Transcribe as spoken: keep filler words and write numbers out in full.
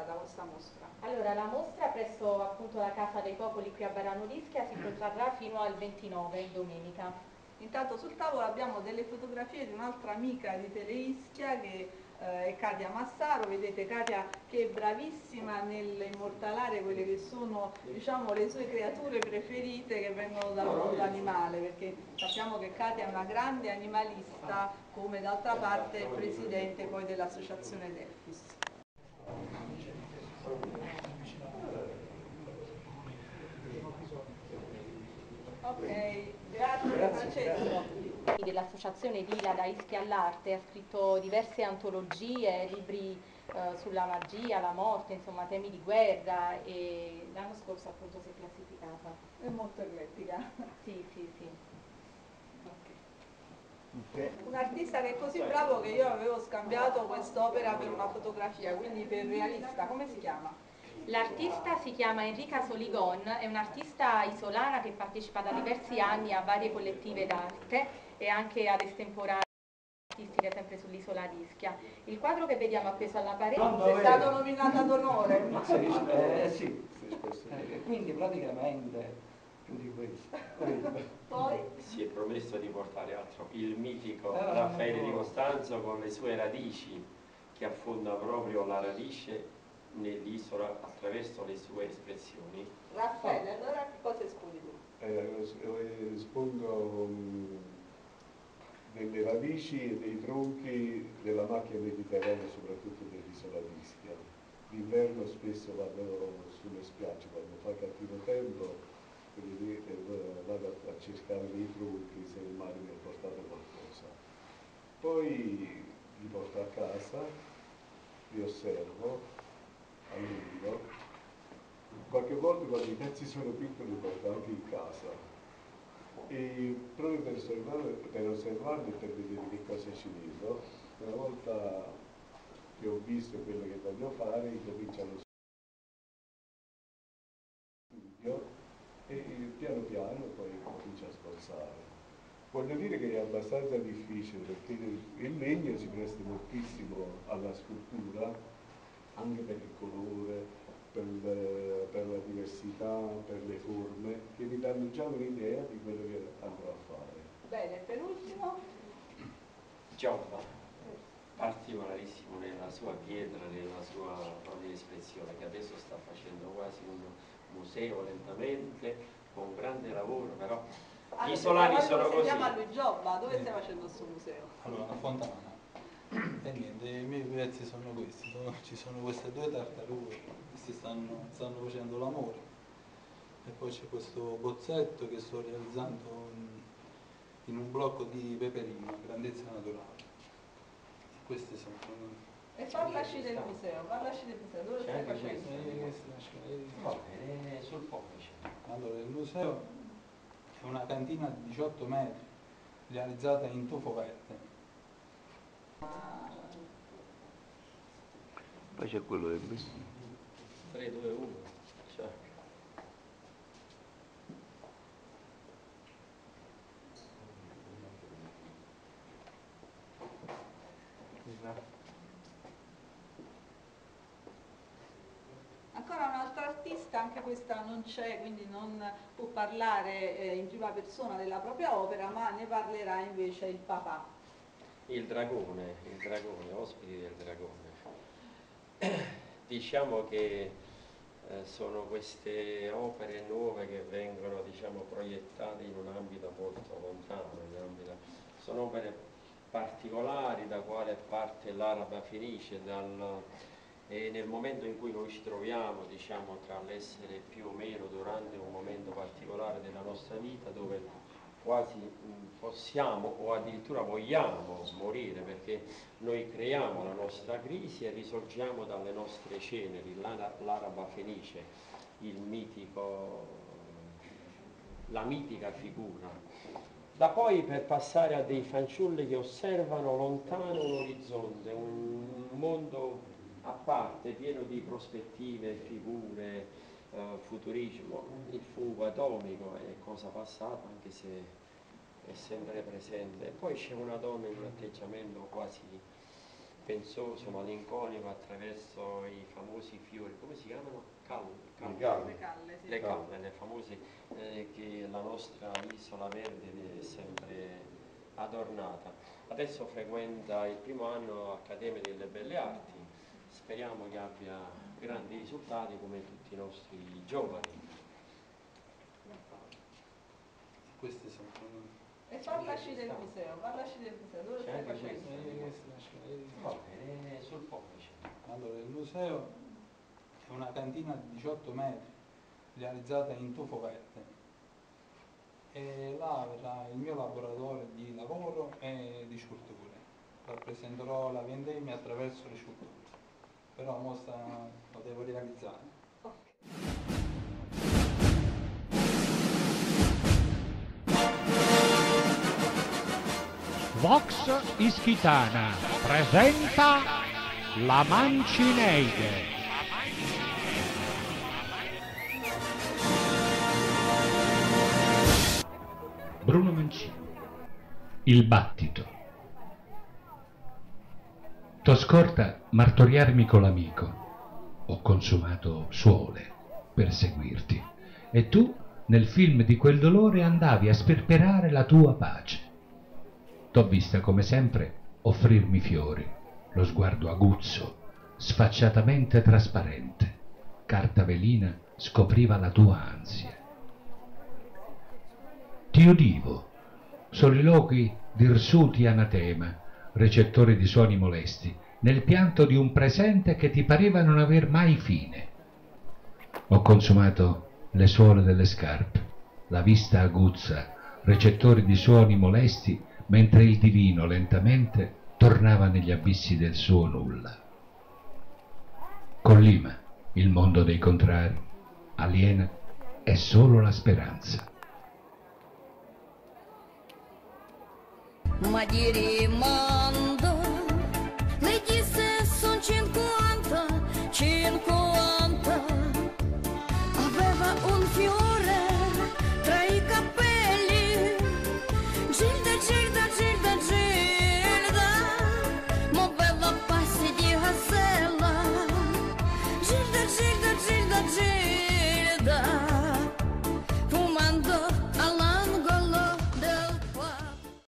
celebrata questa mostra? Allora, la mostra presso appunto la Casa dei Popoli qui a Varano d'Ischia si protrarrà fino al ventinove, domenica. Intanto sul tavolo abbiamo delle fotografie di un'altra amica di Teleischia che eh, è Katia Massaro. Vedete Katia che è bravissima nell'immortalare quelle che sono, diciamo, le sue creature preferite che vengono dal mondo animale, perché sappiamo che Katia è una grande animalista, come d'altra parte è presidente poi dell'associazione Delphis. Ok, grazie Francesco. Dell'associazione Lila da Ischia all'Arte, ha scritto diverse antologie, libri eh, sulla magia, la morte, insomma temi di guerra, e l'anno scorso appunto si è classificata. È molto eclettica. Sì, sì, sì. Okay. Un artista che è così bravo che io avevo scambiato quest'opera per una fotografia, quindi per realista, come si chiama? L'artista si chiama Enrica Soligon, è un'artista isolana che partecipa da diversi anni a varie collettive d'arte e anche ad estemporanee artistiche sempre sull'isola di Ischia. Il quadro che vediamo appeso alla parete è stato nominata d'onore. Sì, eh, sì. Eh, quindi praticamente più di questo. Poi si è promesso di portare altro, il mitico Raffaele di Costanzo con le sue radici, che affonda proprio la radice nell'isola attraverso le sue espressioni. Raffaele, allora che cosa esponi tu? Eh, espongo um, delle radici e dei tronchi della macchia mediterranea, soprattutto dell'isola di Ischia. D'inverno spesso vado sulle spiagge, quando fa cattivo tempo, quindi, eh, vado a cercare dei tronchi se il mare mi ha portato qualcosa. Poi li porto a casa, li osservo a lungo. Qualche volta quando i pezzi sono piccoli li porto anche in casa, e proprio per osservarli, per osservarli e per vedere che cosa ci vedo. Una volta che ho visto quello che voglio fare, incominciano studio e piano piano poi comincio a sbozzare. Voglio dire che è abbastanza difficile perché il legno si presta moltissimo alla scultura, anche per il colore, per, le, per la diversità, per le forme, che mi danno già un'idea di quello che andrò a fare. Bene, per ultimo Giobba, particolarissimo nella sua pietra, nella sua propria espressione, che adesso sta facendo quasi un museo lentamente, con grande lavoro, però gli isolani sono così. Si chiama lui Giobba, dove stai facendo questo museo? Allora, a Fontana. E niente, i miei pezzi sono questi, sono, ci sono queste due tartarughe, questi stanno, stanno facendo l'amore, e poi c'è questo bozzetto che sto realizzando in, in un blocco di peperino, grandezza naturale. E questi sono... E parlaci del museo, parlaci del museo, dove stai facendo? Eh, Eh, sul pollice. Allora, il museo è una cantina di diciotto metri, realizzata in tufo verde. Poi c'è quello del tre, due, uno, cioè. Ancora un'altra artista, anche questa non c'è, quindi non può parlare eh, in prima persona della propria opera, ma ne parlerà invece il papà. Il dragone, il dragone, ospiti del dragone. Diciamo che eh, sono queste opere nuove che vengono, diciamo, proiettate in un ambito molto lontano, in ambito, sono opere particolari da quale parte l'araba fenice, dal, e nel momento in cui noi ci troviamo, diciamo, tra l'essere più o meno durante un momento particolare della nostra vita, dove quasi mh, possiamo o addirittura vogliamo morire, perché noi creiamo la nostra crisi e risorgiamo dalle nostre ceneri, l'araba fenice, il mitico, la mitica figura. Da poi per passare a dei fanciulli che osservano lontano un orizzonte, un mondo a parte, pieno di prospettive, figure, eh, futurismo, il fungo atomico è cosa passata, anche se è sempre presente. E poi c'è una donna in un atteggiamento quasi pensoso, malinconico attraverso i famosi fiori, come si chiamano? Calle, calle. Le calle. Le calle, sì. Le calle, le famose, eh, che la nostra isola verde è sempre adornata. Adesso frequenta il primo anno Accademia delle Belle Arti, speriamo che abbia grandi risultati come tutti i nostri giovani. Questi sono... E parlaci del museo, parlaci del museo, dove C'è stai anche facendo? Eh, questi lasciamo vedere. No, è sul pollice. Allora, il museo è una cantina di diciotto metri realizzata in tufo verde e là verrà il mio laboratorio di lavoro e di sculture. Rappresenterò la vendemmia attraverso le sculture, però mo sta, lo devo realizzare. Vox Ischitana presenta La Mancineide. Bruno Mancini. Il battito. T'ho scorta martoriarmi con l'amico. Ho consumato suole per seguirti. E tu, nel film di quel dolore, andavi a sperperare la tua pace. T'ho vista come sempre offrirmi fiori, lo sguardo aguzzo, sfacciatamente trasparente. Carta velina scopriva la tua ansia. Ti udivo, soliloqui d'irsuti anatema, recettori di suoni molesti, nel pianto di un presente che ti pareva non aver mai fine. Ho consumato le suole delle scarpe, la vista aguzza, recettori di suoni molesti, mentre il divino lentamente tornava negli abissi del suo nulla. Collima, il mondo dei contrari, aliena è solo la speranza. Ma di rimando le disse son cinquanta, cinquanta